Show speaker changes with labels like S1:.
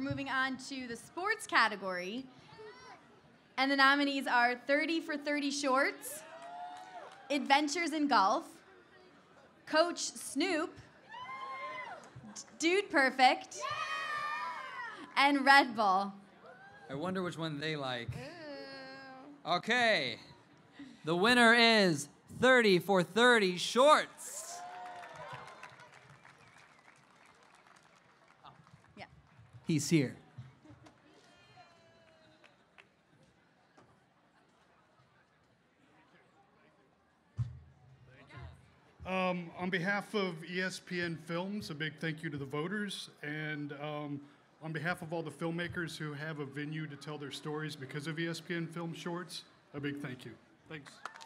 S1: moving on to the sports category. And the nominees are 30 for 30 Shorts, Adventures in Golf, Coach Snoop, Dude Perfect, and Red Bull.
S2: I wonder which one they like. Okay. The winner is 30 for 30 Shorts.
S1: Yeah.
S2: He's here.
S3: On behalf of ESPN Films, a big thank you to the voters, and on behalf of all the filmmakers who have a venue to tell their stories because of ESPN Film Shorts, a big thank you. Thanks.